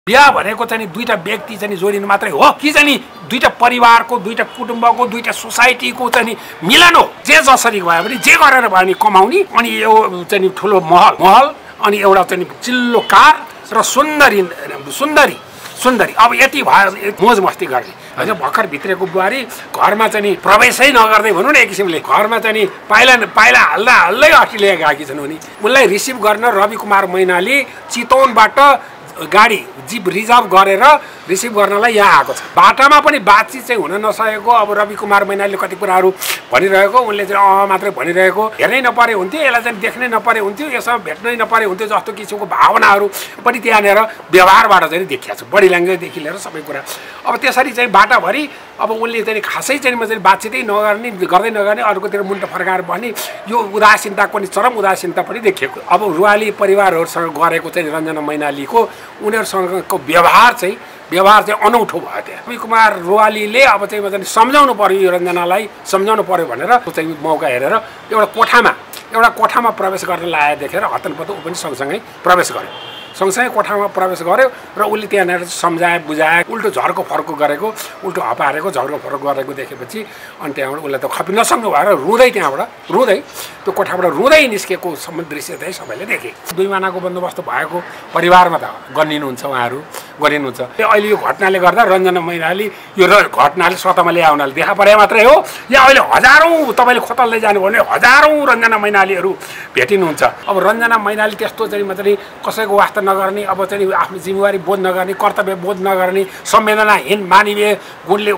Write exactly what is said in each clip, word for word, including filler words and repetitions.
बिहा भनेको चाहिँ दुईटा व्यक्ति चाहिँ जोडिनु मात्रै हो कि चाहिँ दुईटा परिवारको दुईटा कुटुम्बको दुईटा सोसाइटीको चाहिँ मिलन हो। जे जसरी भयो भने जे गरेर भयो भने कमाउने अनि यो चाहिँ ठुलो महल महल अनि एउटा चाहिँ चिल्लो कार र सुन्दरी सुन्दरी सुन्दरी अब यति भयो मोज मस्ती गर्ने हैन। भर्खर भित्रेको बुहारी घरमा चाहिँ प्रवेशै नगर्दै भनौँ न एक किसिमले घरमा चाहिँ पाइला पाइला हाल्दा हाल्दै अस्ट्रेलिया गएकी छन् उनी। उनलाई रिसिभ गर्न रवि कुमार मैनाली चितवनबाट गाडी जिप रिजर्भ गरेर रिसिभ गर्नलाई यहाँ आएको छ। बाटामा पनि बातचित चाहिँ हुन नसकेको अब रवि कुमार मैनालीले कति कुराहरू भनिरहेको उनले चाहिँ अँ मात्रै भनिरहेको हेर्नै नपरे हुन्थ्यो यसलाई चाहिँ देख्नै नपरे हुन्थ्यो यसमा भेट्नै नपरे हुन्थ्यो जस्तो किसिमको भावनाहरू पनि त्यहाँनिर व्यवहारबाट चाहिँ देखिएको छ बडी ल्याङ्ग्वेजदेखि लिएर सबै कुरा। अब त्यसरी चाहिँ बाटाभरि अब उनले चाहिँ खासै चाहिँ म चाहिँ बातचितै नगर्ने गर्दै नगर्ने अर्कोतिर मुन्टो फर्काएर बस्ने यो उदासीनता पनि चरम उदासीनता पनि देखिएको। अब रुवाली परिवारहरूसँग गरेको चाहिँ रञ्जना मैनालीको उनीहरूसँगको व्यवहार चाहिँ व्यवहार चाहिँ अनौठो भयो। त्यहाँ रवि कुमार रुवालीले अब चाहिँ मतलब सम्झाउनु पर्यो यो रञ्जनालाई सम्झाउनु पर्यो भनेर चाहिँ मौका हेरेर एउटा कोठामा एउटा कोठामा प्रवेश गर्न लागेको देखेर हतनपत ऊ पनि सँगसँगै प्रवेश गर्यो सँगसँगै कोठामा प्रवेश गर्यो र उसले त्यहाँनिर सम्झाए बुझाए उल्टो झर्को फर्को गरेको उल्टो हपारेको झर्को फर्को गरेको देखेपछि अनि त्यहाँबाट उसलाई त खपि नसक्नु भएर रुँदै त्यहाँबाट रुँदै त्यो कोठाबाट रुँदै निस्केको सम्म दृश्य चाहिँ सबैले देखे। दुई मानाको बन्दोबस्त भएको परिवारमा त गनिनुहुन्छ उहाँहरू गरिनुहुन्छ। अहिले यो घटनाले गर्दा रञ्जना मैनाली यो घटनाले सतहमा ल्याउनाले देखा परे मात्रै हो या अहिले हजारौँ तपाईँले खोतल्दै जानुभयो भने हजारौँ रञ्जना मैनालीहरू भेटिनुहुन्छ। अब रञ्जना मैनाली त्यस्तो चाहिँ मतलब कसैको वास्ता नगर्ने अब चाहिँ आफ्नो जिम्मेवारी बोध नगर्ने कर्तव्य बोध नगर्ने संवेदनाहीन मानवीय गुणले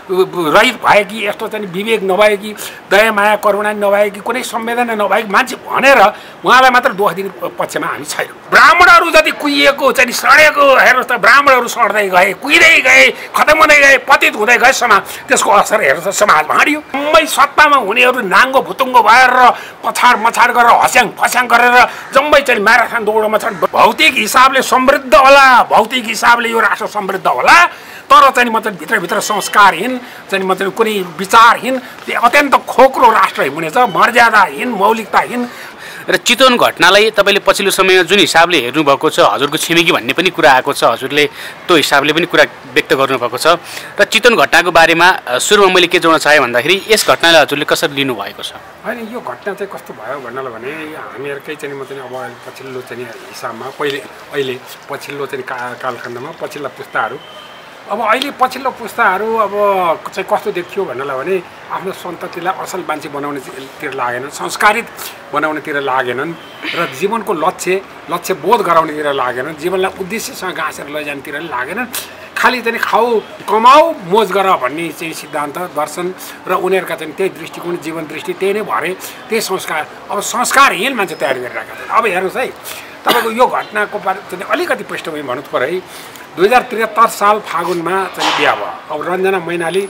रहित भएकी यस्तो चाहिँ विवेक नभएकी दया माया करुणा नभएकी कुनै संवेदना नभएकी मान्छे भनेर उहाँलाई मात्र दोष दिने पक्षमा हामी छैनौँ। ब्राह्मणहरू जति कुहिएको चाहिँ सडेको हेर्नुहोस् त ब्राह्मणहरू सड्दै गए कुहिँदै गए खतम हुँदै गए पतित हुँदै गए समाज त्यसको असर हेर्नुहोस् समाज भाँडियो। जम्मै सत्तामा हुनेहरू नाङ्गो भुतुङ्गो भएर पछाड मछाड गरेर हस्याङ फस्याङ गरेर जम्मै चाहिँ म्याराथन दौडमा छन्। भौतिक हिसाबले समृद्ध होला भौतिक हिसाबले यो राष्ट्र समृद्ध होला तर चाहिँ मतलब भित्रभित्र संस्कारहीन चाहिँ मतलब कुनै विचारहीन अत्यन्त खोक्रो राष्ट्र हुनेछ मर्यादाहीन मौलिकताहीन। र चितवन घटनालाई तपाईँले पछिल्लो समयमा जुन हिसाबले हेर्नुभएको छ हजुरको छिमेकी भन्ने पनि कुरा आएको छ हजुरले त्यो हिसाबले पनि कुरा व्यक्त गर्नुभएको छ र चितवन घटनाको बारेमा सुरुमा मैले के जोड्न चाहेँ भन्दाखेरि यस घटनालाई हजुरले कसरी लिनुभएको छ? होइन यो घटना चाहिँ कस्तो भयो भन्नलाई भने हामीहरूकै चाहिँ म चाहिँ अब पछिल्लो चाहिँ हिसाबमा पहिले अहिले पछिल्लो चाहिँ का कालखण्डमा पछिल्ला पुस्ताहरू अब अहिले पछिल्लो पुस्ताहरू अब चाहिँ कस्तो देखियो भन्नलाई भने आफ्नो सन्ततिलाई असल मान्छे बनाउनेतिर लागेनन् संस्कारित बनाउनेतिर लागेनन् र जीवनको लक्ष्य लक्ष्य बोध गराउनेतिर लागेनन् जीवनलाई उद्देश्यसँग गाँसेर लैजानेतिर लागेनन्। खालि चाहिँ खाऊ कमाऊ मोज गर भन्ने चाहिँ सिद्धान्त दर्शन र उनीहरूका चाहिँ त्यही दृष्टिकोण जीवन दृष्टि त्यही नै भरे त्यही संस्कार अब संस्कारहीन मान्छे तयारी गरिरहेका छन्। अब हेर्नुहोस् है तपाईँको यो घटनाको बारे चाहिँ अलिकति पृष्ठभूमि भन्नु पऱ्यो है। दुई हजार त्रिहत्तर साल फागुनमा चाहिँ बिहा भयो। अब रञ्जना मैनाली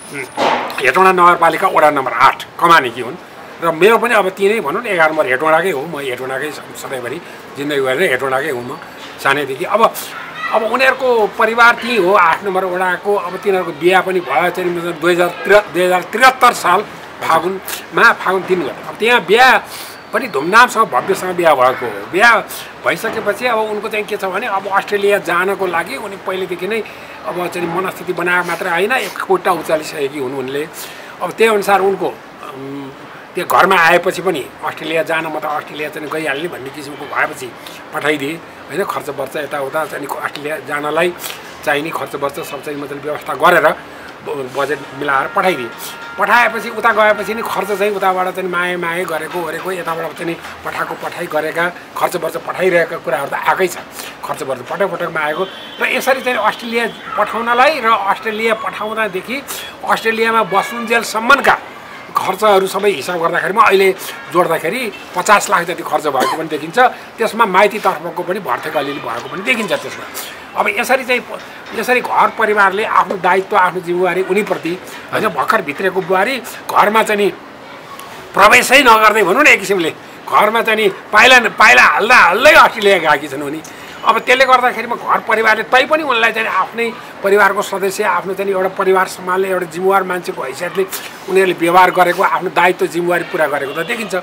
हेटौँडा नगरपालिका वडा नम्बर आठ कमानेकी हुन् र मेरो पनि अब तिनै भनौँ न एघार नम्बर हेटौँडाकै हो म हेटौँडाकै सधैँभरि जिन्दगी गरेर हेटौँडाकै हुँ म सानैदेखि। अब अब उनीहरूको परिवार त्यही हो आठ नम्बर वडाको। अब तिनीहरूको बिहा पनि भयो चाहिँ दुई हजार त्रि दुई हजार त्रिहत्तर साल फागुनमा फागुन तिन गते। अब त्यहाँ बिहा पनि धुमधामसँग भव्यसँग बिहा भएको हो। बिहा भइसकेपछि अब उनको चाहिँ के छ भने अब अस्ट्रेलिया जानको लागि उनी पहिलेदेखि नै अब चाहिँ मनस्थिति बनाएको मात्र होइन एक खुट्टा उचालिसकेकी हुन् उनले। अब त्यही अनुसार उनको त्यो घरमा आएपछि पनि अस्ट्रेलिया जान म त अस्ट्रेलिया चाहिँ गइहाल्ने भन्ने किसिमको भएपछि पठाइदिए होइन खर्च वर्च यताउता चाहिँ अस्ट्रेलिया जानलाई चाहिने खर्च वर्च सब चाहिँ मतलब व्यवस्था गरेर बजेट मिलाएर पठाइदिए। पठाएपछि उता गएपछि नि खर्च चाहिँ उताबाट चाहिँ माए माए गरेको गरेको यताबाट चाहिँ पठाएको पठाइ गरेका खर्च वर्च पठाइरहेका कुराहरू त आएकै छ खर्च वर्च पटक पटकमा आएको र यसरी चाहिँ अस्ट्रेलिया पठाउनलाई र अस्ट्रेलिया पठाउँदादेखि अस्ट्रेलियामा बस्नुन्जेलसम्मका खर्चहरू सबै हिसाब गर्दाखेरिमा अहिले जोड्दाखेरि पचास लाख जति खर्च भएको पनि देखिन्छ। त्यसमा माइतीतर्फको पनि भर्तेको अलिअलि भएको पनि देखिन्छ त्यसमा। अब यसरी चाहिँ यसरी घर परिवारले आफ्नो दायित्व आफ्नो जिम्मेवारी उनीप्रति होइन भर्खर भित्रेको बुहारी घरमा चाहिँ प्रवेशै नगर्दै भनौँ न एक किसिमले घरमा चाहिँ पाइला पाइला हाल्दा हाल्दै अस्ट्रेलिया गएकी छन् उनी। अब त्यसले गर्दाखेरिमा घर परिवारले तै पनि उनलाई चाहिँ आफ्नै परिवारको सदस्य आफ्नो चाहिँ एउटा परिवार सम्हाल्ने एउटा जिम्मेवार मान्छेको हैसियतले उनीहरूले व्यवहार गरेको आफ्नो दायित्व जिम्मेवारी पुरा गरेको त देखिन्छ।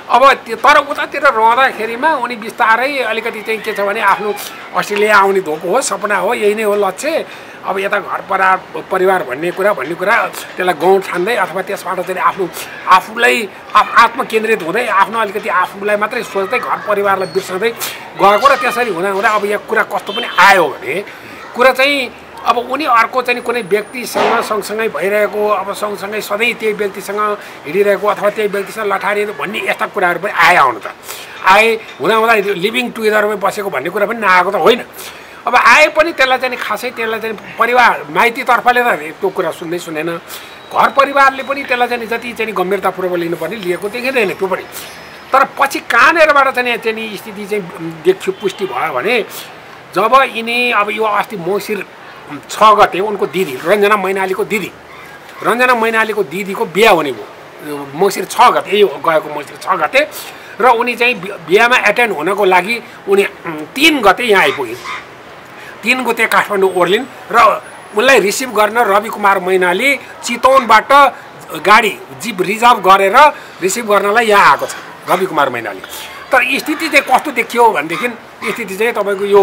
अब तर उतातिर रहँदाखेरिमा उनी बिस्तारै अलिकति चाहिँ के छ भने आफ्नो अस्ट्रेलिया आउने धोको हो, सपना हो, यही नै हो लक्ष्य। अब यता घर परिवार परिवार भन्ने कुरा भन्ने कुरा त्यसलाई गाउँ ठान्दै अथवा त्यसबाट चाहिँ आफ्नो आफूलाई आत्मकेन्द्रित हुँदै आफ्नो अलिकति आफूलाई मात्रै सोच्दै घर परिवारलाई बिर्सँदै गएको र त्यसरी हुँदा हुँदा अब यहाँ कुरा कस्तो पनि आयो भने कुरा चाहिँ अब उनी अर्को चाहिँ कुनै व्यक्तिसँग सँगसँगै भइरहेको, अब सँगसँगै सधैँ त्यही व्यक्तिसँग हिँडिरहेको अथवा त्यही व्यक्तिसँग लठारिएको भन्ने यस्ता कुराहरू पनि आए आउनु त आए हुँदा हुँदा लिभिङ टुगेदरमै बसेको भन्ने कुरा पनि नआएको त होइन। अब आए पनि त्यसलाई चाहिँ खासै त्यसलाई चाहिँ परिवार माइतीतर्फले त त्यो कुरा सुन्दै सुनेन, घर परिवारले पनि त्यसलाई चाहिँ जति चाहिँ गम्भीरतापूर्वक लिनुपर्ने लिएको देखिँदैन त्यो पनि। तर पछि कहाँनिरबाट चाहिँ चाहिँ स्थिति चाहिँ देखियो पुष्टि भयो भने जब यिनी अब यो अस्ति मङ्सिर छ गते उनको दिदी रञ्जना मैनालीको दिदी रञ्जना मैनालीको दिदीको बिहा हुने भयो मङ्सिर छ गते, यो गएको मङ्सिर छ गते र उनी चाहिँ बिहामा एटेन्ड हुनको लागि उनी तिन गते यहाँ आइपुगिन्। तिन गते काठमाडौँ ओर्लिन् र उनलाई रिसिभ गर्न रवि कुमार मैनाली चितवनबाट गाडी जिप रिजर्भ गरेर रिसिभ गर्नलाई यहाँ आएको छ रवि कुमार मैनाली। तर स्थिति चाहिँ कस्तो देखियो भनेदेखि स्थिति चाहिँ तपाईँको यो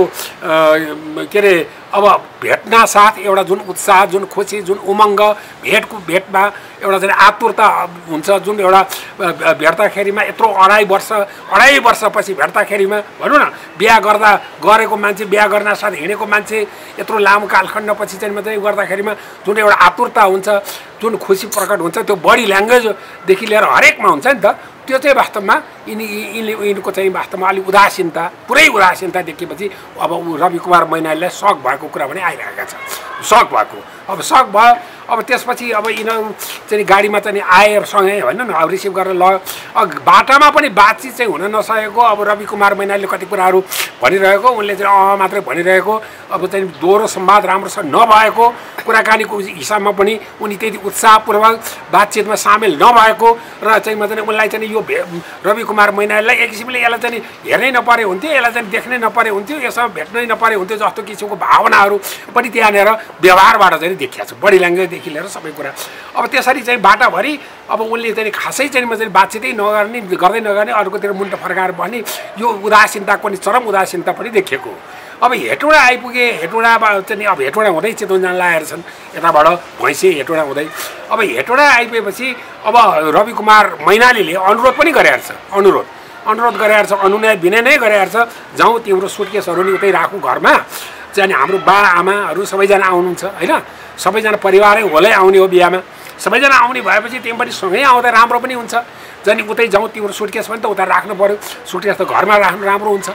के अरे अब भेट्न साथ एउटा जुन उत्साह, जुन खुसी, जुन उमङ्ग, भेटको भेटमा एउटा चाहिँ आतुरता हुन्छ, जुन एउटा भेट्दाखेरिमा यत्रो अढाई वर्ष अढाई वर्षपछि भेट्दाखेरिमा भनौँ न बिहा गर्दा गरेको मान्छे, बिहा गर्न साथ हिँडेको मान्छे यत्रो लामो कालखण्डपछि चाहिँ मात्रै गर्दाखेरिमा जुन एउटा आतुरता हुन्छ, जुन खुसी प्रकट हुन्छ, त्यो बडी ल्याङ्ग्वेजदेखि लिएर हरेकमा हुन्छ नि त। त्यो चाहिँ वास्तवमा यिनी यिनले यिनको चाहिँ वास्तवमा अलिक उदासीनता, पुरै उदासीनता देखेपछि अब रवि कुमार मैनालीलाई सक भएको कुरा पनि आइरहेका छ, सक भएको। अब सक भयो, अब त्यसपछि अब यिनीहरू चाहिँ गाडीमा चाहिँ आए सँगै होइन न, अब रिसिभ गरेर ल बाटामा पनि बातचित चाहिँ हुन नसकेको। अब रवि कुमार मैनालीले कति कुराहरू भनिरहेको, उनले चाहिँ अँ मात्रै भनिरहेको, अब चाहिँ दोहोरो संवाद राम्रोसँग नभएको, कुराकानीको हिसाबमा पनि उनी त्यति उत्साहपूर्वक बातचितमा सामेल नभएको र चाहिँ म चाहिँ उनलाई चाहिँ यो रवि कुमार मैनालीलाई एक किसिमले यसलाई चाहिँ हेर्नै नपरे हुन्थ्यो, यसलाई चाहिँ देख्नै नपरे हुन्थ्यो, यसमा भेट्नै नपरे हुन्थ्यो जस्तो किसिमको भावनाहरू पनि त्यहाँनिर व्यवहारबाट चाहिँ देखिएको छ, बडी ल्याङ्ग्वेजदेखि लिएर सबै कुरा। अब त्यसरी चाहिँ बाटाभरि अब उनले चाहिँ खासै चाहिँ म चाहिँ बातचितै नगर्ने, गर्दै नगर्ने, अर्कोतिर मुन्टो फर्काएर बस्ने, यो उदासीनताको नि चरम उदासीनता पनि देखिएको। अब हेटौँडा आइपुगे, हेटौँडामा चाहिँ अब हेटौँडा हुँदै चितवन जान लागेर छन् यताबाट भैँसे हेटौँडा हुँदै। अब हेटौँडा आइपुगेपछि अब रवि कुमार मैनालीले अनुरोध पनि गरेर छ, अनुरोध अनुरोध गरेर छ, अनुनय विनय नै गरेर छ, जाउँ तिम्रो सुटकेसहरू नि उतै राखौँ घरमा, चाहिँ हाम्रो बा आमाहरू सबैजना आउनुहुन्छ होइन, सबैजना परिवारै होलै आउने हो बिहामा, सबैजना आउने भएपछि तिमी पनि सँगै आउँदा राम्रो पनि हुन्छ, जाने उतै जाउँ तिम्रो सुटकेस पनि त उता राख्नु पऱ्यो, सुटकेस त घरमा राख्नु राम्रो हुन्छ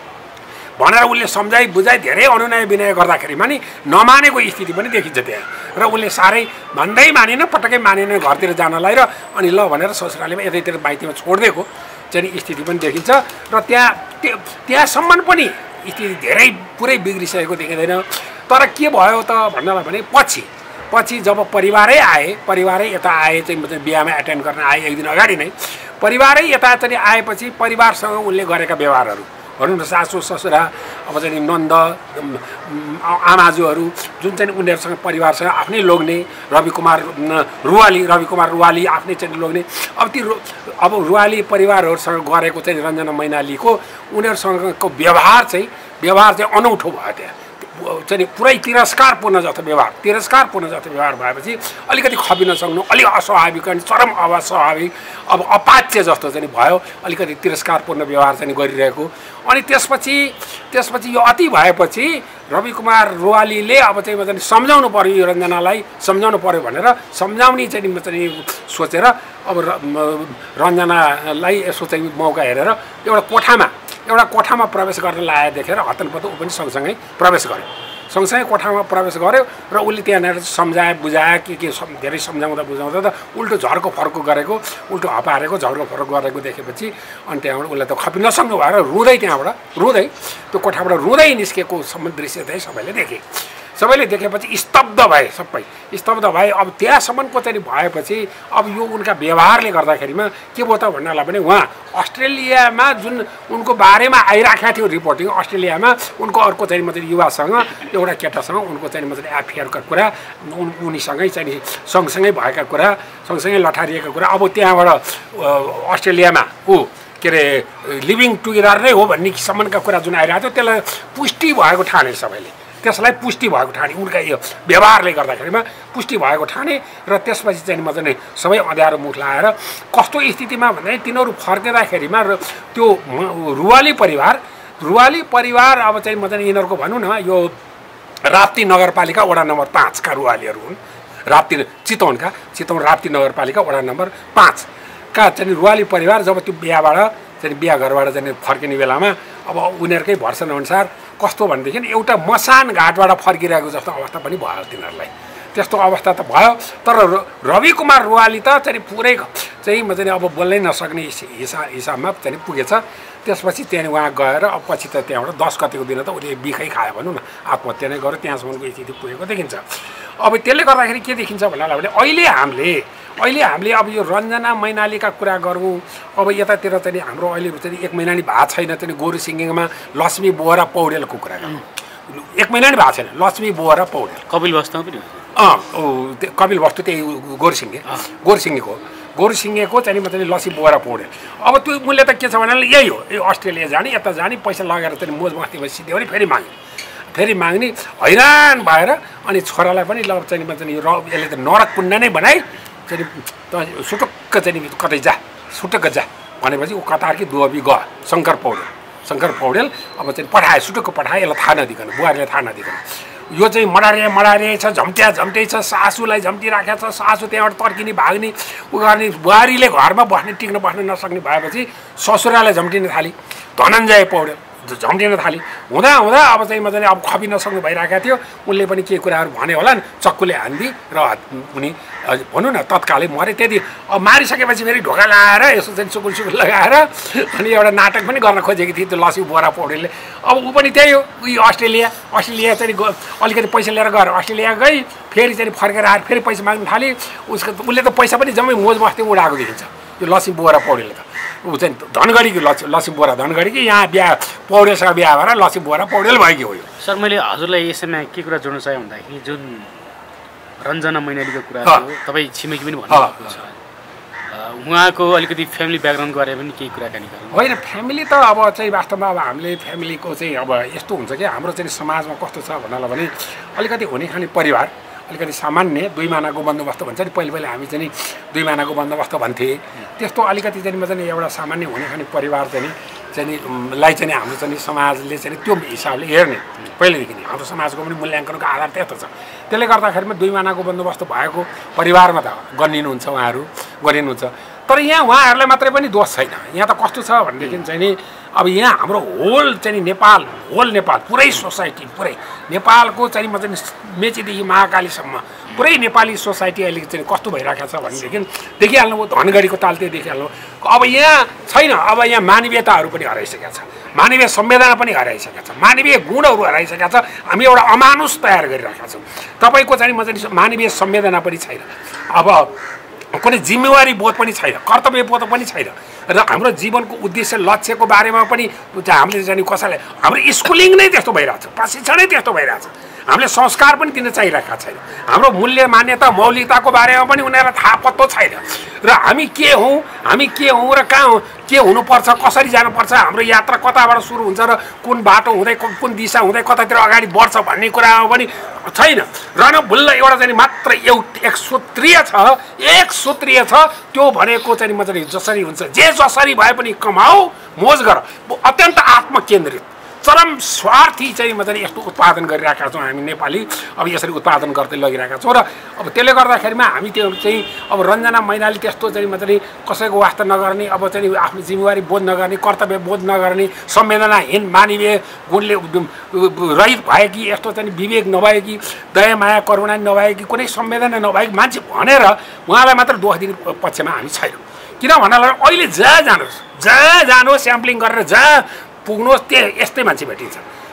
भनेर उनले सम्झाइ बुझाइ धेरै अनुनय विनय गर्दाखेरिमा नि नमानेको स्थिति पनि देखिन्छ त्यहाँ। र उनले साह्रै भन्दै मानेन, पटक्कै मानेन घरतिर जानलाई, र अनि ल भनेर ससुरालीमा यतैतिर बाइतीमा छोडिदिएको चाहिँ स्थिति पनि देखिन्छ। र त्यहाँ त्यहाँसम्म पनि स्थिति धेरै पुरै बिग्रिसकेको देखिँदैन। तर के भयो त भन्नलाई भने पछि पछि जब परिवारै आए, परिवारै यता आए चाहिँ मतलब बिहामा एटेन्ड गर्न आए एक दिन अगाडि नै, परिवारै यता चाहिँ आएपछि परिवारसँग उनले गरेका व्यवहारहरू भनौँ न, सासु ससुरा अब चाहिँ नन्द आमाजुहरू जुन चाहिँ उनीहरूसँग परिवारसँग आफ्नै लोग्ने, रवि कुमार रुवाली रवि कुमार रुवाली आफ्नै चाहिँ लोग्ने, अब ती अब रुवाली परिवारहरूसँग गरेको चाहिँ रञ्जना मैनालीको उनीहरूसँगको व्यवहार चाहिँ व्यवहार चाहिँ अनौठो भयो। त्यहाँ चाहिँ पुरै तिरस्कारपूर्ण जस्तो व्यवहार तिरस्कारपूर्ण जस्तो व्यवहार भएपछि अलिकति खपिन सक्नु, अलिक अस्वाभाविक अनि चरम अस्वाभाविक अब अपाच्य जस्तो चाहिँ भयो, अलिकति तिरस्कारपूर्ण व्यवहार चाहिँ गरिरहेको। अनि त्यसपछि त्यसपछि यो अति भएपछि रवि कुमार रुवालीले अब चाहिँ म चाहिँ सम्झाउनु पऱ्यो, यो रञ्जनालाई सम्झाउनु पऱ्यो भनेर सम्झाउने चाहिँ म चाहिँ सोचेर अब रञ्जनालाई यसो चाहिँ मौका हेरेर एउटा कोठामा एउटा कोठामा प्रवेश गर्न लागेको देखेर हतनपत ऊ पनि सँगसँगै प्रवेश गर्यो, सँगसँगै कोठामा प्रवेश गर्यो र उसले त्यहाँनिर सम्झाए बुझाए के के धेरै सम्झाउँदा बुझाउँदा त उल्टो झर्को फर्को गरेको, उल्टो हपारेको झर्को फर्को गरेको देखेपछि अनि त्यहाँबाट उसलाई त खपि नसक्नु भएर रुँदै त्यहाँबाट रुँदै त्यो कोठाबाट रुँदै निस्केको सम्म दृश्य चाहिँ सबैले देखे सबैले देखेपछि स्तब्ध भए, सबै स्तब्ध भए। अब त्यहाँसम्मको चाहिँ भएपछि अब यो उनका व्यवहारले गर्दाखेरिमा के भयो त भन्नलाई पनि उहाँ अस्ट्रेलियामा जुन उनको बारेमा आइराखेको थियो रिपोर्टिङ, अस्ट्रेलियामा उनको अर्को चाहिँ मतलब युवासँग एउटा केटासँग उनको चाहिँ मतलब एफेयरका कुरा, उन उनीसँगै चाहिँ सँगसँगै भएका कुरा, सँगसँगै लठारिएका कुरा अब त्यहाँबाट अस्ट्रेलियामा ऊ के अरे लिभिङ टुगेदर नै हो भन्ने सम्बन्धका कुरा जुन आइरहेको थियो त्यसलाई पुष्टि भएको ठाने सबैले त्यसलाई पुष्टि भएको ठाने उनका यो व्यवहारले गर्दाखेरिमा पुष्टि भएको ठाने र त्यसपछि चाहिँ म चाहिँ सबै अँध्यारो मुख लाएर कस्तो स्थितिमा भन्दा तिनीहरू फर्किँदाखेरिमा र त्यो रुवाली परिवार रुवाली परिवार अब चाहिँ म चाहिँ यिनीहरूको भनौँ न यो राप्ती नगरपालिका वडा नम्बर पाँचका रुवालीहरू हुन् राप्ती चितवनका चितवन राप्ती नगरपालिका वडा नम्बर पाँचका चाहिँ रुवाली परिवार जब त्यो बिहाबाट चाहिँ बिहा घरबाट चाहिँ फर्किने बेलामा अब उनीहरूकै भर्सनअनुसार कस्तो भनेदेखि एउटा मसान घाटबाट फर्किरहेको जस्तो अवस्था पनि भयो तिनीहरूलाई त्यस्तो अवस्था त भयो तर रवि कुमार रुवाली त चाहिँ पुरै चाहिँ म चाहिँ अब बोल्नै नसक्ने हिसा हिसाबमा चाहिँ पुगेछ त्यसपछि त्यहाँ उहाँ गएर अब पछि त त्यहाँबाट दस गतिको दिन त उसले बिखै खायो भनौँ न आत्महत्या नै गर्यो त्यहाँसम्मको स्थिति पुगेको देखिन्छ अब त्यसले गर्दाखेरि के देखिन्छ भन्नाले भने अहिले हामीले अहिले हामीले अब यो रञ्जना मैनालीका कुरा गरौँ अब यतातिर चाहिँ हाम्रो अहिले चाहिँ एक महिना नि भएको छैन चाहिँ गोरु सिङ्गिङमा लक्ष्मी बोहरा पौडेलको कुरा गरौँ एक महिना नि भएको छैन लक्ष्मी बोहरा पौडेल कपिल वस्तुमा पनि अँ कपिल वस्तु त्यही गोरुसिङ्गे गोरुसिङ्गेको गोरुसिङ्गेको चाहिँ म चाहिँ लक्ष्मी बोहरा पौडेल अब त्यो मूल्य त के छ भन्नाले यही हो यो अस्ट्रेलिया जाने यता जाने पैसा लगाएर चाहिँ मोज मस्तीमा सिध्यो भने फेरि माग्ने फेरि माग्ने हैरान भएर अनि छोरालाई पनि ल चाहिँ म चाहिँ र यसले त नरक पुण्य नै बनाइ चाहिँ त सुटुक्क चाहिँ कतै जा सुटुक्क जा भनेपछि ऊ कता कि दुवबी गयो शङ्कर पौडेल शङ्कर पौडेल अब चाहिँ पठाए सुटुक्क पठाए यसलाई थाहा नदिकन बुहारीलाई थाहा नदिकन यो चाहिँ मडारे मडारे छ झम्ट्या झम्टे छ सासूलाई झम्टिराखेको छ सासू त्यहाँबाट तर्किने भाग्ने उ गर्ने बुहारीले घरमा बस्ने टिक्न बस्न नसक्ने भएपछि ससुरालाई झम्टिन थाली धनञ्जय पौडेल झम्टिन थाली हुँदा हुँदा अब चाहिँ म चाहिँ अब खपि नसक्नु भइरहेको थियो उनले पनि के कुराहरू भने होला नि चक्कुले हान्दी र उनी भनौँ न तत्कालै मरे त्यति अब मारिसकेपछि फेरि ढोका लगाएर यसो चाहिँ सुकुल सुकुल लगाएर अनि एउटा नाटक पनि गर्न खोजेको थियो त्यो लक्ष्मी बोहरा पौडेलले अब ऊ पनि त्यही हो उयो अस्ट्रेलिया अस्ट्रेलिया चाहिँ अलिकति पैसा लिएर गएर अस्ट्रेलिया गई फेरि चाहिँ फर्केर आएर फेरि पैसा माग्नु थाली उसको उसले त पैसा पनि जम्मै मोज मस्ती उडाएको देखिन्छ यो लक्ष्मी बोहरा पौडेलले त ऊ चाहिँ धनगढीको लक्ष्मी लक्ष्मी बोहरा धनगढी कि यहाँ बिहा पौडेलसँग बिहा भएर लक्ष्मी बोहरा पौडेल भएकी हो यो सर मैले हजुरलाई यसैमा के कुरा जोड्न चाहेँ भन्दाखेरि जुन रञ्जना मैनालीको कुरा हो तपाईँ छिमेकी पनि भन्नुभएको छ उहाँको अलिकति फ्यामिली ब्याकग्राउन्ड गरे पनि केही कुराकानी गरौँ होइन फ्यामिली त अब चाहिँ वास्तवमा अब हामीले फ्यामिलीको चाहिँ अब यस्तो हुन्छ कि हाम्रो चाहिँ समाजमा कस्तो छ भन्नाला भने अलिकति हुने खाने परिवार अलिकति सामान्य दुई महिनाको बन्दोबस्त भन्छ नि पहिले पहिले हामी चाहिँ दुई महिनाको बन्दोबस्त भन्थे त्यस्तो अलिकति चाहिँ म चाहिँ एउटा सामान्य हुने खाने परिवार चाहिँ चाहिँ लाई चाहिँ हाम्रो चाहिँ समाजले चाहिँ त्यो हिसाबले हेर्ने पहिलेदेखि नै हाम्रो समाजको पनि मूल्याङ्कनको आधार त्यस्तो छ त्यसले गर्दाखेरिमा दुई महिनाको बन्दोबस्त भएको परिवारमा त गनिनुहुन्छ उहाँहरू गरिनुहुन्छ तर यहाँ उहाँहरूलाई मात्रै पनि दोष छैन यहाँ त कस्तो छ भनेदेखि चाहिँ नि अब यहाँ हाम्रो होल चाहिँ नेपाल होल नेपाल पुरै सोसाइटी पुरै नेपालको चाहिँ म चाहिँ मेचीदेखि महाकालीसम्म पुरै नेपाली सोसाइटी अहिले चाहिँ कस्तो भइरहेको छ भनेदेखि देखिहाल्नु धनगढीको तालते देखिहाल्नु अब यहाँ छैन अब यहाँ मानवीयताहरू पनि हराइसकेको छ मानवीय संवेदना पनि हराइसकेको छ मानवीय गुणहरू हराइसकेको छ हामी एउटा अमानुष तयार गरिरहेका छौँ तपाईँको चाहिँ म चाहिँ मानवीय संवेदना पनि छैन अब कुनै जिम्मेवारी बोध पनि छैन कर्तव्य बोध पनि छैन र हाम्रो जीवनको उद्देश्य लक्ष्यको बारेमा पनि हामीले चाहिँ कसैलाई हाम्रो स्कुलिङ नै त्यस्तो भइरहेछ प्रशिक्षणै त्यस्तो भइरहेछ हामीले संस्कार पनि दिन चाहिरहेका छैन हाम्रो मूल्य मान्यता मौलिकताको बारेमा पनि उनीहरूलाई थाहा पत्तो छैन र हामी के हौँ हामी के हौँ र कहाँ हौँ के हुनुपर्छ कसरी जानुपर्छ हाम्रो यात्रा कताबाट सुरु हुन्छ र कुन बाटो हुँदै कुन दिशा हुँदै कतातिर अगाडि बढ्छ भन्ने कुरामा पनि छैन र भुल्ल एउटा चाहिँ मात्र एउटा एक सूत्रीय छ एक सूत्रीय छ त्यो भनेको चाहिँ म चाहिँ जसरी हुन्छ जे जसरी भए पनि कमाऊ मोज गर अत्यन्त आत्मकेन्द्रित चरम स्वार्थी चाहिँ म चाहिँ यस्तो उत्पादन गरिरहेका छौँ हामी नेपाली अब यसरी उत्पादन गर्दै लगिरहेका छौँ र अब त्यसले गर्दाखेरिमा हामी त्यो चाहिँ अब रञ्जना मैनाली त्यस्तो चाहिँ म चाहिँ कसैको वास्ता नगर्ने अब चाहिँ आफ्नो जिम्मेवारी बोध नगर्ने कर्तव्य बोध नगर्ने संवेदनाहीन मानवीय गुणले रहित भएकी यस्तो चाहिँ विवेक नभएकी दया माया करुणा नभएकी कुनै संवेदना नभएकी मान्छे भनेर उहाँलाई मात्र दोष दिने पक्षमा हामी छैनौँ किन भन्नाले अहिले जहाँ जानुहोस् जहाँ जानुहोस् स्याम्पलिङ गरेर जहाँ पुग्नुहोस् त्यो यस्तै मान्छे भेटिन्छ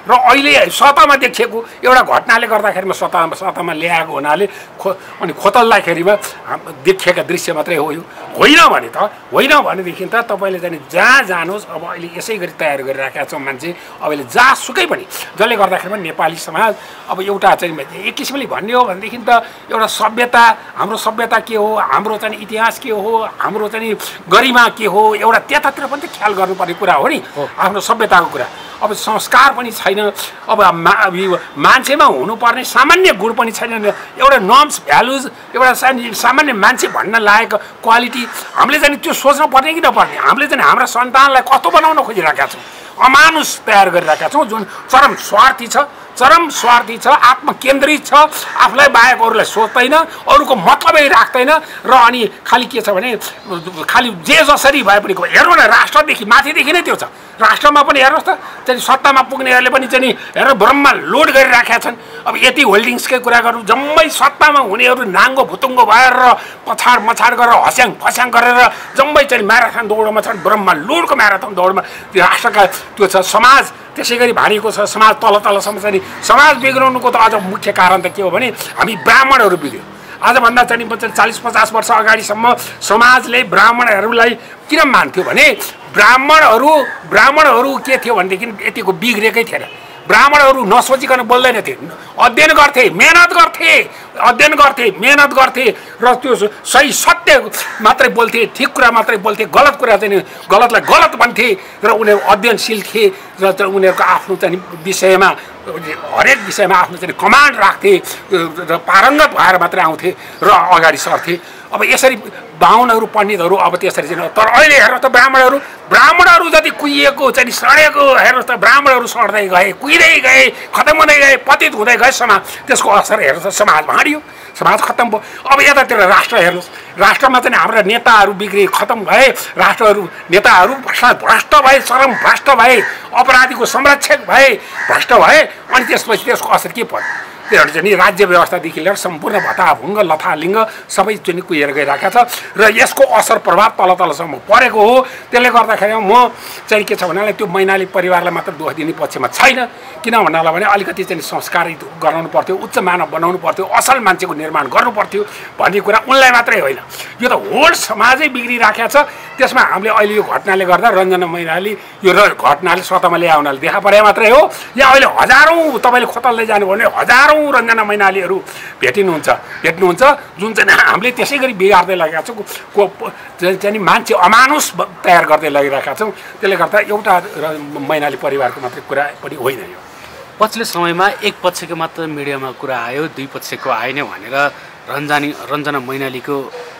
र अहिले सतहमा देखिएको एउटा घटनाले गर्दाखेरिमा सतहमा सतहमा ल्याएको हुनाले खो अनि खोतल्दाखेरिमा देखिएका दृश्य मात्रै हो यो होइन भने त होइन भनेदेखि त तपाईँले चाहिँ जहाँ जानुहोस् अब अहिले यसै गरी तयार गरिराखेका छौँ मान्छे अहिले जहाँसुकै पनि जसले गर्दाखेरिमा नेपाली समाज अब एउटा चाहिँ एक किसिमले भन्ने हो भनेदेखि त एउटा सभ्यता हाम्रो सभ्यता के हो हाम्रो चाहिँ इतिहास के हो हाम्रो चाहिँ गरिमा के हो एउटा त्यतातिर पनि त ख्याल गर्नुपर्ने कुरा हो नि आफ्नो सभ्यताको कुरा अब संस्कार पनि छैन अब मा मान्छेमा हुनुपर्ने सामान्य गुण पनि छैन एउटा नर्म्स भ्यालुज एउटा सामान्य मान्छे भन्न लायक क्वालिटी हामीले चाहिँ त्यो सोच्नु पर्ने कि नपर्ने हामीले चाहिँ हाम्रा सन्तानलाई कस्तो बनाउन खोजिरहेका छौँ अमानुष तयार गरिरहेका छौँ जुन चरम स्वार्थी छ चरम स्वार्थी छ आत्मकेन्द्रित छ आफूलाई बाहेक अरूलाई सोच्दैन अरूको मतलबै राख्दैन र अनि खालि के छ भने खालि जे जसरी भए पनि हेर्नु न राष्ट्रदेखि माथिदेखि नै त्यो छ राष्ट्रमा पनि हेर्नुहोस् त चाहिँ सत्तामा पुग्नेहरूले पनि चाहिँ हेर ब्रह्मा लोड गरिराखेका छन् अब यति होल्डिङ्सकै कुरा गर्नु जम्मै सत्तामा हुनेहरू नाङ्गो भुतुङ्गो भएर पछाड मछाड गरेर हस्याङ फस्याङ गरेर जम्मै चाहिँ म्याराथन दौडमा छन् ब्रह्मा लोडको म्याराथन दौडमा त्यो राष्ट्रका त्यो छ समाज त्यसै गरी भारीको छ समाज तल तलसम्म चाहिँ समाज बिग्राउनुको त अझ मुख्य कारण त के हो भने हामी ब्राह्मणहरू बिग्रियो आजभन्दा चाहिँ चालिस पचास वर्ष अगाडिसम्म समाजले ब्राह्मणहरूलाई किन मान्थ्यो भने ब्राह्मणहरू ब्राह्मणहरू के थियो भनेदेखि यतिको बिग्रेकै थिएन ब्राह्मणहरू नसोचिकन बोल्दैन थिए अध्ययन गर्थे मेहनत गर्थे अध्ययन गर्थे मेहनत गर्थे र त्यो सही सत्य मात्रै बोल्थे ठिक कुरा मात्रै बोल्थे गलत कुरा चाहिँ गलतलाई गलत भन्थे र उनीहरू अध्ययनशील थिए र उनीहरूको आफ्नो चाहिँ विषयमा हरेक विषयमा आफ्नो चाहिँ कमान्ड राख्थे र पारङ्गत भएर मात्रै आउँथे र अगाडि सर्थे अब यसरी बाहुनहरू पण्डितहरू अब त्यसरी चाहिँ तर अहिले हेर्नुहोस् त ब्राह्मणहरू ब्राह्मणहरू जति कुहिएको चाहिँ सडेको हेर्नुहोस् त ब्राह्मणहरू सड्दै गए कुहिँदै गए खतम हुँदै गए पतित हुँदै गए समाज त्यसको असर हेर्नुहोस् त समाज भाँडियो समाज खतम भयो अब यतातिर राष्ट्र हेर्नुहोस् राष्ट्रमा चाहिँ हाम्रा नेताहरू बिग्रे खतम भए राष्ट्रहरू नेताहरू भ्रष्ट भए चरम भ्रष्ट भए अपराधीको संरक्षक भए भ्रष्ट भए अनि त्यसपछि त्यसको असर के पर्यो त्योहरू चाहिँ राज्य व्यवस्थादेखि लिएर सम्पूर्ण भत्ताभुङ्ग लथालिङ्ग सबै चाहिँ कुहिएर गइरहेका छ र यसको असर प्रभाव तल तलसम्म परेको हो त्यसले गर्दाखेरि म चाहिँ के छ भन्नाले त्यो मैनाली परिवारलाई मात्र दोष दिने पक्षमा छैन किन भन्नालाई भने अलिकति चाहिँ संस्कारित गराउनु पर्थ्यो उच्च मानव बनाउनु पर्थ्यो असल मान्छेको निर्माण गर्नु पर्थ्यो भन्ने कुरा उनलाई मात्रै होइन यो त होल समाजै बिग्रिराखेको छ त्यसमा हामीले अहिले यो घटनाले गर्दा रञ्जना मैनाली यो घटनाले सतहमा ल्याउनाले देखा परे मात्रै हो या अहिले हजारौँ तपाईँले खोतल्दै जानुभयो भने हजारौँ रञ्जना मैनालीहरू भेटिनुहुन्छ भेट्नुहुन्छ जुन चाहिँ हामीले त्यसै गरी बिगार्दै लगेका छौँ को चाहिँ मान्छे अमानुष तयार गर्दै लगिरहेका छौँ त्यसले गर्दा एउटा मैनाली परिवारको मात्रै कुरा पनि होइन यो पछिल्लो समयमा एक पक्षको मात्र मिडियामा कुरा आयो दुई पक्षको आएन भनेर रञ्जानी रञ्जना मैनालीको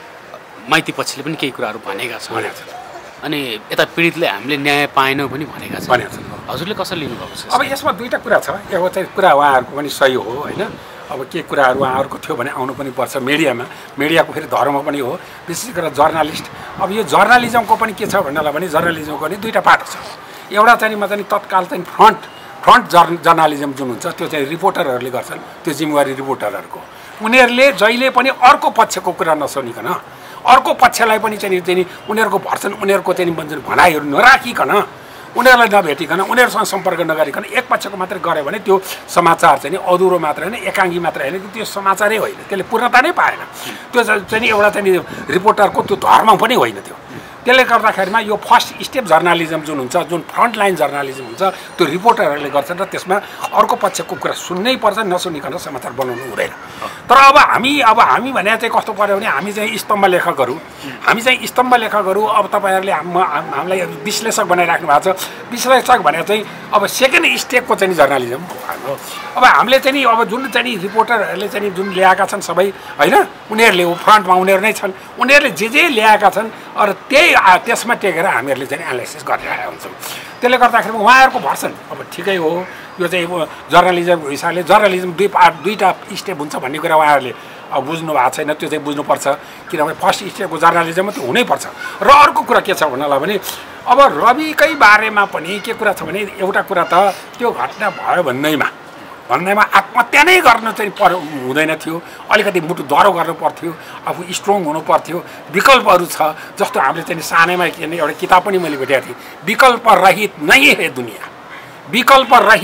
माइती पक्षले पनि केही कुराहरू भनेका छन् अनि यता पीडितले हामीले न्याय पाएनौँ पनि भनेका छन् हजुरले कसरी लिनुभएको छ अब यसमा दुईवटा कुरा छ एउटा चाहिँ कुरा उहाँहरूको पनि सही हो होइन अब के कुराहरू उहाँहरूको थियो भने आउनु पनि पर्छ मिडियामा मिडियाको फेरि धर्म पनि हो विशेष गरेर जर्नालिस्ट अब यो जर्नालिजमको पनि के छ भन्नलाई भने जर्नालिजमको पनि दुईवटा पाटो छ एउटा चाहिँ म चाहिँ तत्काल चाहिँ फ्रन्ट फ्रन्ट जर् जर्नालिजम जुन हुन्छ त्यो चाहिँ रिपोर्टरहरूले गर्छन् त्यो जिम्मेवारी रिपोर्टरहरूको उनीहरूले जहिले पनि अर्को पक्षको कुरा नसुनिकन अर्को पक्षलाई पनि चाहिँ चाहिँ उनीहरूको भर्सन उनीहरूको चाहिँ भनाइहरू नराखिकन उनीहरूलाई नभेटिकन उनीहरूसँग सम्पर्क नगरिकन एक पक्षको मात्रै गऱ्यो भने त्यो समाचार चाहिँ अधुरो मात्र होइन एकाङ्गी मात्र होइन त्यो समाचारै होइन त्यसले पूर्णता नै पाएन त्यो चाहिँ एउटा चाहिँ रिपोर्टरको त्यो धर्म पनि होइन त्यो त्यसले गर्दाखेरिमा यो फर्स्ट स्टेप जर्नालिजम जुन हुन्छ जुन फ्रन्ट लाइन जर्नालिजम हुन्छ त्यो रिपोर्टरहरूले गर्छन् र त्यसमा अर्को पक्षको कुरा सुन्नै पर्छ नसुनिकन समाचार बनाउनु हुँदैन तर अब हामी अब हामी भने चाहिँ कस्तो पर्यो भने हामी चाहिँ स्तम्भ लेखकहरू हामी चाहिँ स्तम्भ लेखकहरू अब तपाईँहरूले हामीलाई विश्लेषक बनाइराख्नु भएको छ विश्लेषक भनेर चाहिँ अब सेकेन्ड स्टेपको चाहिँ जर्नालिजम हो अब हामीले चाहिँ अब जुन चाहिँ रिपोर्टरहरूले चाहिँ जुन ल्याएका छन् सबै होइन उनीहरूले फ्रन्टमा उनीहरू नै छन् उनीहरूले जे जे ल्याएका छन् अरू त्यही त्यसमा टेकेर हामीहरूले चाहिँ एनालाइसिस गरिरहेका हुन्छौँ त्यसले गर्दाखेरि उहाँहरूको भर्सन अब ठिकै हो यो चाहिँ जर्नलिजमको हिसाबले जर्नलिजम दुई पार्ट दुईवटा स्टेप हुन्छ भन्ने कुरा उहाँहरूले अब बुझ्नु भएको छैन त्यो चाहिँ बुझ्नुपर्छ किनभने फर्स्ट स्टेपको जर्नलिजममा त्यो हुनैपर्छ र अर्को कुरा के छ भन्नलाई भने अब रविकै बारेमा पनि के कुरा छ भने एउटा कुरा त त्यो घटना भयो भन्दैमा भन्दैमा आत्महत्या नै गर्न चाहिँ पर हुँदैन थियो अलिकति मुटु दह्रो गर्नु पर्थ्यो आफू स्ट्रङ हुनु पर्थ्यो विकल्पहरू छ जस्तो हामीले चाहिँ सानैमा के एउटा किताब पनि मैले भेटेको थिएँ विकल्प रहित नै हे दुनिया विकल्प रहित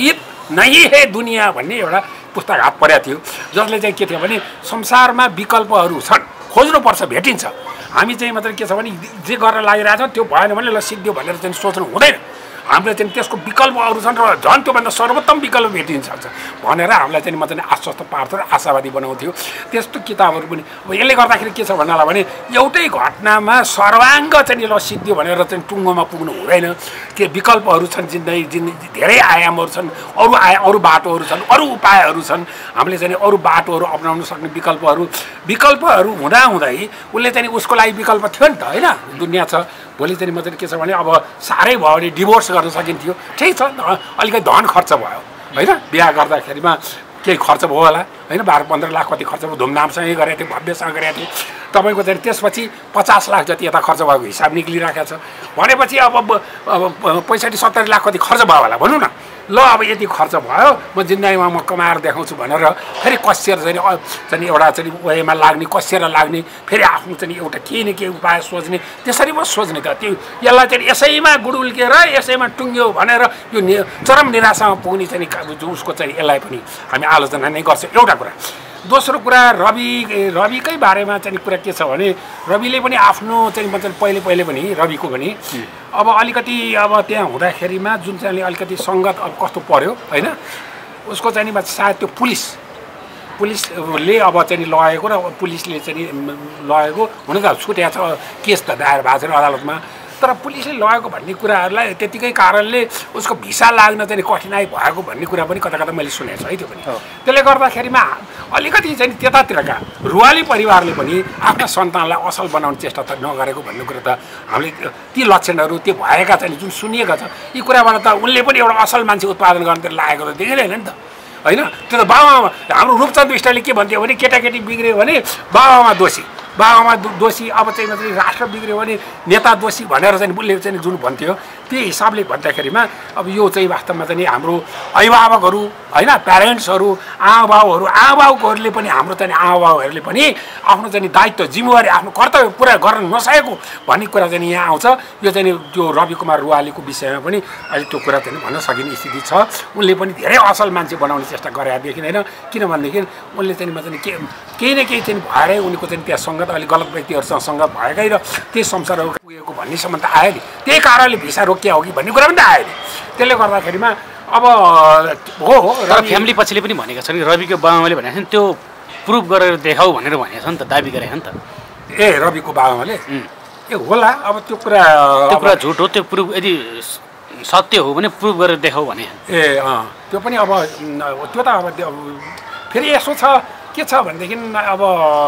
नहीं हे दुनियाँ भन्ने एउटा पुस्तक हात परेको थियो, जसले चाहिँ के थियो भने संसारमा विकल्पहरू छन्, खोज्नुपर्छ, भेटिन्छ। हामी चाहिँ मात्र के छ भने जे गर्न लागिरहेछ त्यो भएन भने ल सिद्धियो भनेर चाहिँ सोच्नु हुँदैन। हामीले चाहिँ त्यसको विकल्पहरू छन् र झन् त्योभन्दा सर्वोत्तम विकल्प भेटिन्छ भनेर हामीलाई चाहिँ म चाहिँ आश्वस्त पार्थ्यो र आशावादी बनाउँथ्यो। त्यस्तो किताबहरू पनि अब यसले गर्दाखेरि के छ भन्नालाई भने एउटै घटनामा सर्वाङ्ग चाहिँ ल सिद्धियो भनेर चाहिँ टुङ्गोमा पुग्नु हुँदैन। के विकल्पहरू छन्, जिन्दगी जिन्दगी धेरै आयामहरू छन्, अरू आया अरू बाटोहरू छन्, अरू उपायहरू छन्। हामीले चाहिँ अरू बाटोहरू अपनाउन सक्ने विकल्पहरू विकल्पहरू हुँदाहुँदै उसले चाहिँ उसको लागि विकल्प थियो नि त, होइन? दुनियाँ छ, भोलि चाहिँ मात्रै के छ भने अब साह्रै भयो भने डिभोर्स गर्न सकिन्थ्यो, ठिक छ, अलिकति धन खर्च भयो, होइन? बिहा गर्दाखेरिमा केही खर्च भयो होला, होइन? बाह्र पन्ध्र लाख कति खर्च भयो, धुमधामसँगै गरेको थियो, भव्यसँग गरेको थियो। तपाईँको चाहिँ त्यसपछि पचास लाख जति यता खर्च भएको हिसाब निक्लिरहेको छ भनेपछि अब अब पैँसठी सत्तरी लाख कति खर्च भयो होला भनौँ न। ल अब यति खर्च भयो, म जिन्दगीमा म कमाएर देखाउँछु भनेर फेरि कसिएर चाहिँ चाहिँ एउटा चाहिँ वेमा लाग्ने, कसिएर लाग्ने, फेरि आफ्नो चाहिँ एउटा केही न केही उपाय सोच्ने, त्यसरी पो सोच्ने त। त्यो यसलाई चाहिँ यसैमा गुडुल्केर यसैमा टुङ्ग्यो भनेर यो नि चरम निराशामा पुग्ने चाहिँ उसको चाहिँ यसलाई पनि हामी आलोचना नै गर्छौँ, एउटा कुरा। दोस्रो कुरा, रवि रविकै बारेमा चाहिँ कुरा के छ भने रविले पनि आफ्नो चाहिँ मतलब पहिले पहिले पनि रविको पनि अब अलिकति अब त्यहाँ हुँदाखेरिमा जुन चाहिँ अलिकति सङ्गत अब कस्तो पर्यो, होइन? उसको चाहिँ सायद त्यो पुलिस पुलिसले अब चाहिँ लगेको र पुलिसले चाहिँ लगेको हुन त छुट्या छ, केस त दायर भएको छैन अदालतमा, तर पुलिसले लगेको भन्ने कुराहरूलाई त्यतिकै कारणले उसको भिसा लाग्न चाहिँ कठिनाइ भएको भन्ने कुरा पनि कता कता मैले सुनेको छु है। त्यो पनि त्यसले गर्दाखेरिमा अलिकति चाहिँ त्यतातिरका रुवाली परिवारले पनि आफ्ना सन्तानलाई असल बनाउने चेष्टा त नगरेको भन्ने कुरा त हामीले ती लक्षणहरू त्यो भएका चाहिँ जुन सुनिएका छ यी कुराबाट त उनले पनि एउटा असल मान्छे उत्पादन गर्नतिर लागेको त देखिँदैन नि त, होइन? त्यो त बाबामा हाम्रो रूपचन्द विष्टले के भन्थ्यो भने केटाकेटी बिग्रियो भने बाबामा दोषी, बाबामा दोषी, अब चाहिँ मात्रै राष्ट्र बिग्रियो भने नेता दोषी भनेर चाहिँ उसले चाहिँ जुन भन्थ्यो त्यो हिसाबले भन्दाखेरिमा अब यो चाहिँ वास्तवमा चाहिँ हाम्रो अभिभावकहरू, होइन, प्यारेन्ट्सहरू, आमाबाउहरू आमाबाउहरूले पनि हाम्रो चाहिँ आमाबाउहरूले पनि आफ्नो चाहिँ दायित्व जिम्मेवारी आफ्नो कर्तव्य पुरा गर्न नसकेको भन्ने कुरा चाहिँ यहाँ आउँछ। यो चाहिँ त्यो रवि कुमार रुवालीको विषयमा पनि अहिले त्यो कुरा चाहिँ भन्न सकिने स्थिति छ। उनले पनि धेरै असल मान्छे बनाउने चेष्टा गरेर देखिँदैन, किनभनेदेखि उनले चाहिँ चाहिँ के केही न केही चाहिँ भएरै उनीको चाहिँ त्यहाँ सङ्गत अलिक गलत व्यक्तिहरूसँग सङ्गत भएकै र त्यही संसारहरू पुगेको भन्नेसम्म त आयो नि, त्यही कारणले भिसा रोकिया हो कि भन्ने कुरा पनि त आयो नि। त्यसले गर्दाखेरिमा अब हो हो तर फ्यामिली पछिले पनि भनेका छन् कि रविको बाबाले भनेको छन् त्यो प्रुभ गरेर देखाऊ भनेर भनेको छ नि त, दाबी गरेको नि त। ए रविको बाबाले ए होला, अब त्यो कुरा त्यो कुरा झुट हो, त्यो प्रुभ यदि सत्य हो भने प्रुभ गरेर देखाऊ भने ए अँ त्यो पनि अब त्यो त अब फेरि यसो छ के छ भनेदेखि अब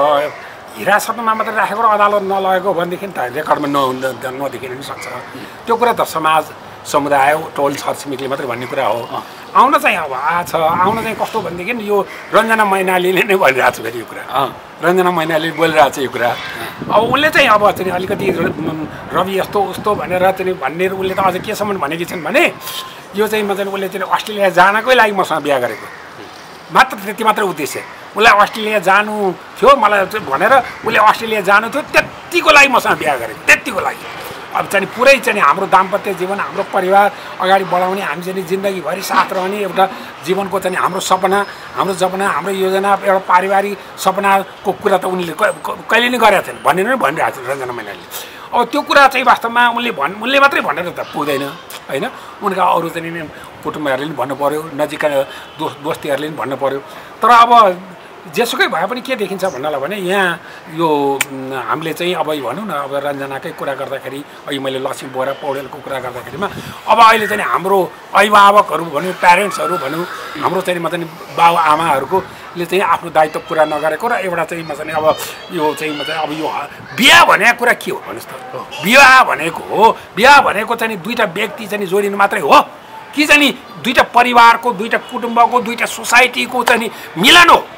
हिरासतमा मात्रै राखेको र अदालत नलगेको भनेदेखि त रेकर्डमा न नदेखिन पनि सक्छ। त्यो कुरा त समाज समुदाय टोल छरछिमेकले मात्रै भन्ने कुरा हो। आउन चाहिँ अब आछ आउन चाहिँ कस्तो भनेदेखि यो रञ्जना मैनालीले नै भनिरहेको छ फेरि यो कुरा, रञ्जना मैनालीले बोलिरहेको छ यो कुरा। अब उसले चाहिँ अब चाहिँ अलिकति रवि यस्तो उस्तो भनेर चाहिँ भन्ने उसले त अझ केसम्म भनेकी छन् भने यो चाहिँ मतलब उसले चाहिँ अस्ट्रेलिया जानकै लागि मसँग बिहा गरेको मात्र, त्यति मात्रै उद्देश्य। उसलाई अस्ट्रेलिया जानु थियो मलाई भनेर उसले अस्ट्रेलिया जानु थियो, त्यतिको लागि मसँग बिहा गरेको, त्यतिको लागि। अब चाहिँ पुरै चाहिँ हाम्रो दाम्पत्य जीवन, हाम्रो परिवार अगाडि बढाउने, हामी चाहिँ जिन्दगीभरि साथ रहने एउटा जीवनको चाहिँ हाम्रो सपना, हाम्रो सपना, हाम्रो योजना, एउटा पारिवारिक सपनाको कुरा त उनले कहिले नै गरेका थिएन भन्ने नै भनिरहेको थियो रञ्जना मैनालीले। अब त्यो कुरा चाहिँ वास्तवमा उनले भन् उनले मात्रै भनेर त पुग्दैन, होइन? उनका अरू चाहिँ कुटुम्बहरूले पनि भन्नु पऱ्यो, नजिकका दोस्त दोस्तीहरूले पनि भन्नु पऱ्यो। तर अब जेसुकै भए पनि के देखिन्छ भन्नलाई भने यहाँ यो हामीले चाहिँ अब भनौँ न अब रञ्जनाकै कुरा गर्दाखेरि अहिले मैले लक्ष्मी बोरा पौडेलको कुरा गर्दाखेरिमा अब अहिले चाहिँ हाम्रो अभिभावकहरू भनौँ, प्यारेन्ट्सहरू भनौँ, हाम्रो चाहिँ मतलब बाउ आमाहरूको ले चाहिँ आफ्नो दायित्व पुरा नगरेको र एउटा चाहिँ मतलब अब यो चाहिँ मतलब अब यो बिहा भनेको कुरा के हो भन्नुहोस् त? बिहा भनेको हो बिहा भनेको चाहिँ दुईवटा व्यक्ति चाहिँ जोडिनु मात्रै हो कि चाहिँ दुईवटा परिवारको, दुईवटा कुटुम्बको, दुईवटा सोसाइटीको चाहिँ मिलन हो?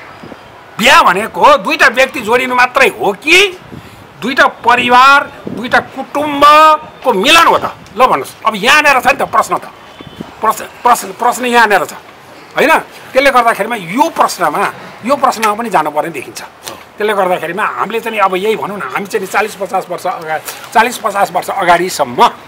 बिहा भनेको दुईवटा व्यक्ति जोडिनु मात्रै हो कि दुईवटा परिवार, दुईवटा कुटुम्बको मिलन हो त? ल भन्नुहोस्। अब यहाँनिर छ नि त प्रश्न, त प्रश्न प्रश्न प्रश्न यहाँनिर छ, होइन? त्यसले गर्दाखेरिमा यो प्रश्नमा यो प्रश्नमा पनि जानुपर्ने देखिन्छ। त्यसले गर्दाखेरिमा हामीले चाहिँ अब यही भनौँ न, हामी चाहिँ चालिस पचास वर्ष अगाडि चालिस पचास वर्ष अगाडिसम्म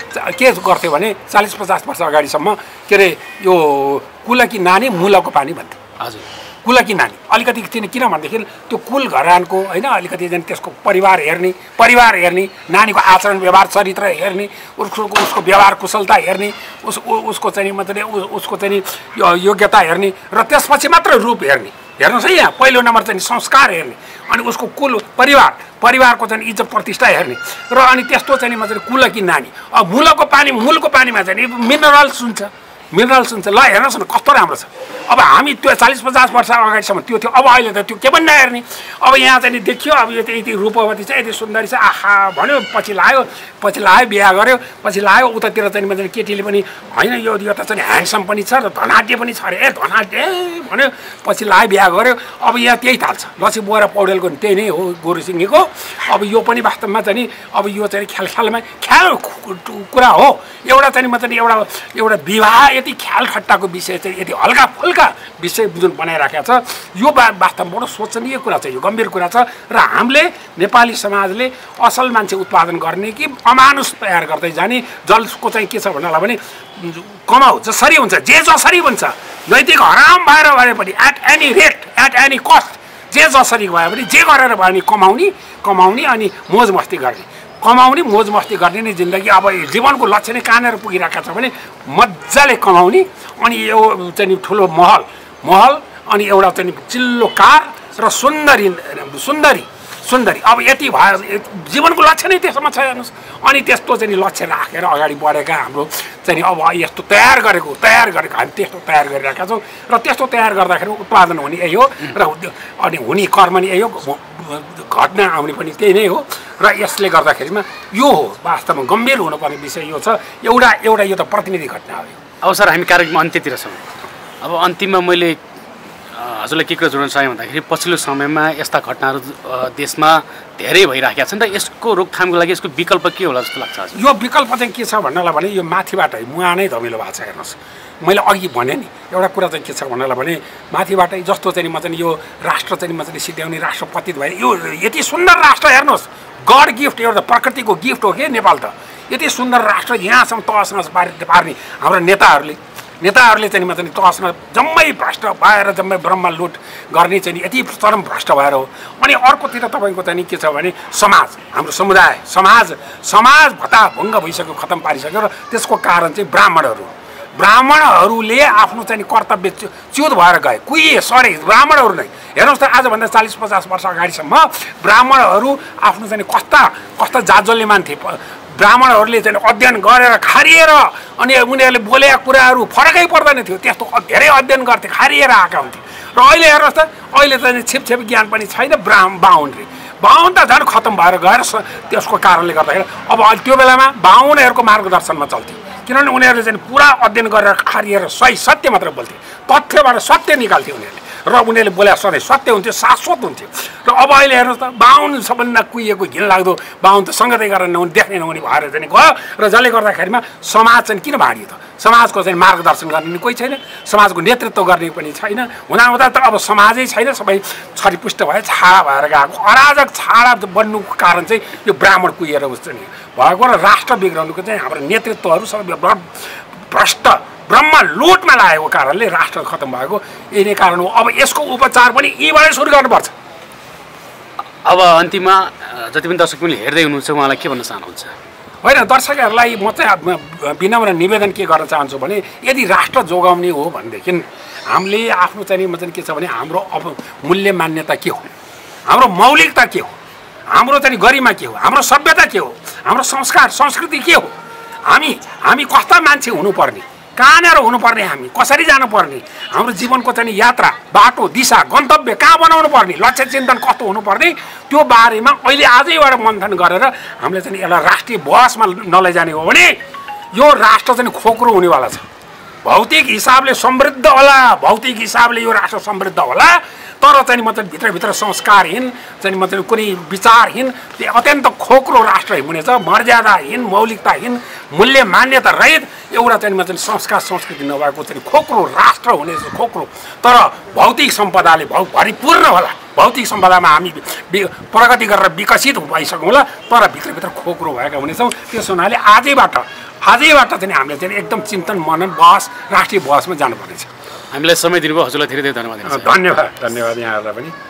के गर्थ्यो भने चालिस पचास वर्ष अगाडिसम्म के अरे यो कुलकी नानी मुलाको पानी भन्थ्यो। हजुर, कुलकी नानी अलिकति किन किन भनेदेखि त्यो कुल घरानको होइन अलिकति चाहिँ त्यसको परिवार हेर्ने परिवार हेर्ने नानीको आचरण व्यवहार चरित्र हेर्ने उसको उसको व्यवहार कुशलता हेर्ने उस उसको चाहिँ मतलब उसको चाहिँ योग्यता हेर्ने र त्यसपछि मात्र रूप हेर्ने। हेर्नुहोस् है, यहाँ पहिलो नम्बर चाहिँ संस्कार हेर्ने, अनि उसको कुल परिवार परिवारको चाहिँ इज्जत प्रतिष्ठा हेर्ने र अनि त्यस्तो चाहिँ मतलब कुलकी नानी। अब मुलको पानी मूलको पानीमा चाहिँ मिनरल्स हुन्छ मिनरल्स हुन्छ। ल हेर्नुहोस् न कस्तो राम्रो छ। अब हामी त्यो चालिस पचास वर्ष अगाडिसम्म त्यो थियो, अब अहिले त त्यो के पनि नहेर्ने। अब यहाँ चाहिँ देखियो अब यो यति रूपवती छ, यति सुन्दरी छ, आहा भन्यो, पछि लायो पछि लायो बिहा गर्यो, पछि लायो उतातिर चाहिँ मतलब केटीले पनि होइन यो यो त चाहिँ ह्यान्डसम पनि छ र धनाढ्य पनि छ अरे, ए धनाढ्य भन्यो, पछि लायो बिहा गर्यो। अब यहाँ त्यही थाल्छ, लक्ष्मी बुवा र पौडेलको त्यही नै हो गोरु सिंहको। अब यो पनि वास्तवमा चाहिँ अब यो चाहिँ ख्याल ख्यालमा ख्याल कुरा हो। एउटा चाहिँ मतलब एउटा एउटा विवाह यति ख्याल खट्टाको विषय चाहिँ यति हल्का फुल्का विषय जुन बनाइराखेको छ, यो बा वास्तवमा बडो सोचनीय कुरा छ, यो गम्भीर कुरा छ। र हामीले नेपाली समाजले असल मान्छे उत्पादन गर्ने कि अमानुष तयार गर्दै जाने, जसको चाहिँ के छ भन्नलाई भने कमाउ जसरी हुन्छ, जे जसरी हुन्छ, नैतिक हराम भएर भए पनि at any rate at any cost जे जसरी भयो भने जे गरेर भयो भने कमाउने कमाउने अनि मोज मस्ती गर्ने कमाउने मोज मस्ती गर्ने नै जिन्दगी। अब जीवनको लक्ष्य नै कहाँनिर पुगिरहेको छ भने मजाले कमाउने, अनि यो चाहिँ ठुलो महल महल अनि एउटा चाहिँ चिल्लो कार र सुन्दरी सुन्दरी सुन्दरी अब यति भयो, जीवनको लक्ष्य नै त्यसमा छ हेर्नुहोस्। अनि त्यस्तो चाहिँ लक्ष्य राखेर अगाडि बढेका हाम्रो चाहिँ अब यस्तो तयार गरेको तयार गरेको हामी त्यस्तो तयार गरिरहेका छौँ। र त्यस्तो तयार गर्दाखेरि उत्पादन हुने यही हो र अनि हुने कर्म नि यही हो, घटना आउने पनि त्यही नै हो। र यसले गर्दाखेरिमा यो हो वास्तवमा गम्भीर हुनुपर्ने विषय यो छ। एउटा एउटा यो त प्रतिनिधि घटना हो। अब सर हामी कार्यक्रममा अन्त्यतिर छौँ। अब अन्तिममा मैले हजुरलाई के कुरा जोड्न चाहेँ भन्दाखेरि पछिल्लो समयमा यस्ता घटनाहरू देशमा धेरै भइराखेका छन् र यसको रोकथामको लागि यसको विकल्प के होला जस्तो लाग्छ हजुर? यो विकल्प चाहिँ के छ भन्नलाई भने यो माथिबाट मुहा नै धमिलो भएको छ हेर्नुहोस्। मैले अघि भने नि एउटा कुरा चाहिँ के छ भन्नलाई भने माथिबाटै जस्तो चाहिँ म चाहिँ यो राष्ट्र चाहिँ म चाहिँ सिद्ध्याउने राष्ट्रपति भएर यो यति सुन्दर राष्ट्र हेर्नुहोस्, गड गिफ्ट, एउटा प्रकृतिको गिफ्ट हो कि नेपाल त। यति सुन्दर राष्ट्र यहाँसम्म तहस नहस पार्ने हाम्रो नेताहरूले नेताहरूले चाहिँ मतलब तहसमा जम्मै भ्रष्ट भएर जम्मै ब्रह्म लुट गर्ने चाहिँ यति चरम भ्रष्ट भएर हो। अनि अर्कोतिर तपाईँको चाहिँ के छ भने समाज, हाम्रो समुदाय समाज समाज भत्ताभङ्ग भइसक्यो, खतम पारिसक्यो। र त्यसको कारण चाहिँ ब्राह्मणहरू ब्राह्मणहरूले आफ्नो चाहिँ कर्तव्य च्युत भएर गए, कुहिए सरे ब्राह्मणहरू नै। हेर्नुहोस् त आजभन्दा चालिस पचास वर्ष अगाडिसम्म ब्राह्मणहरू आफ्नो चाहिँ कस्ता कस्ता जाजल्यमान थिए। ब्राह्मणहरूले चाहिँ अध्ययन गरेर खारिएर अनि उनीहरूले बोलेका कुराहरू फरकै पर्दैन थियो, त्यस्तो धेरै अध्ययन गर्थे, खारिएर आएका हुन्थे। र अहिले हेर्नुहोस् त अहिले चाहिँ छिपछिप ज्ञान पनि छैन, ब्राह्म बाहुनले बाहुन त झन् खतम भएर गएर त्यसको कारणले गर्दाखेरि अब त्यो बेलामा बाहुनहरूको मार्गदर्शनमा चल्थ्यो, किनभने उनीहरूले चाहिँ पुरा अध्ययन गरेर खारिएर सही सत्य मात्र बोल्थे, तथ्यबाट सत्य निकाल्थे उनीहरूले र उनीहरूले बोले सधैँ सत्य हुन्थ्यो, शाश्वत हुन्थ्यो। र अब अहिले हेर्नुहोस् त बाहुन सबभन्दा कुहिएको घिनलाग्दो बाहुन त सङ्गतै गरेर नहुने देख्ने नहुने भएर चाहिँ गयो। र जसले गर्दाखेरिमा समाज चाहिँ किन भाँडियो त? समाजको चाहिँ मार्गदर्शन गर्ने कोही छैन, समाजको नेतृत्व गर्ने पनि छैन। हुँदाहुँदा त अब समाजै छैन, सबै छरिपुष्ट भए छाडा भएर गएको। अराजक छाडा बन्नुको कारण चाहिँ यो ब्राह्मण कुहिएर उठ्छ नि भएको र राष्ट्र बिग्राउनुको चाहिँ हाम्रो नेतृत्वहरू सबै भ्रष्ट ब्रह्म लुटमा लागेको कारणले राष्ट्र खतम भएको यही नै कारण हो। अब यसको उपचार पनि यहीँबाटै सुरु गर्नुपर्छ। अब अन्तिममा जति पनि दर्शक पनि हेर्दै हुनुहुन्छ उहाँलाई के भन्न चाहनुहुन्छ? होइन, दर्शकहरूलाई म चाहिँ विनम्र निवेदन के गर्न चाहन्छु भने यदि राष्ट्र जोगाउने हो भनेदेखि हामीले आफ्नो चाहिँ म चाहिँ के छ भने हाम्रो अब मूल्य मान्यता के हो, हाम्रो मौलिकता के हो, हाम्रो चाहिँ गरिमा के हो, हाम्रो सभ्यता के हो, हाम्रो संस्कार संस्कृति के हो, हामी हामी कस्ता मान्छे हुनुपर्ने, कहाँनिर हुनुपर्ने, हामी कसरी जानुपर्ने, हाम्रो जीवनको चाहिँ यात्रा बाटो दिशा गन्तव्य कहाँ बनाउनु पर्ने, लक्ष्य चिन्तन कस्तो हुनुपर्ने, त्यो बारेमा अहिले आजैबाट मन्थन गरेर हामीले चाहिँ एउटा राष्ट्रिय बहसमा नलैजाने हो भने यो राष्ट्र चाहिँ खोक्रो हुनेवाला छ। भौतिक हिसाबले समृद्ध होला, भौतिक हिसाबले यो राष्ट्र समृद्ध होला, तर चाहिँ मतलब भित्रभित्र संस्कारहीन चाहिँ मतलब कुनै विचारहीन अत्यन्त खोक्रो राष्ट्र हुनेछ। मर्यादाहीन, मौलिकताहीन, मूल्य मान्यता रहित एउटा चाहिँ मतलब संस्कार संस्कृति नभएको चाहिँ खोक्रो राष्ट्र हुनेछ, खोक्रो। तर भौतिक सम्पदाले भौ भरिपूर्ण होला, भौतिक सम्पदामा हामी प्रगति गरेर विकसित भइसकौँला तर भित्रभित्र खोक्रो भएका हुनेछौँ। त्यस हुनाले आजैबाट आजैबाट चाहिँ हामीले चाहिँ एकदम चिन्तन मनन बहस राष्ट्रिय बहसमा जानुपर्नेछ। हामीलाई समय दिनुभयो, हजुरलाई धेरै धेरै धन्यवाद। धन्यवाद धन्यवाद यहाँहरूलाई पनि।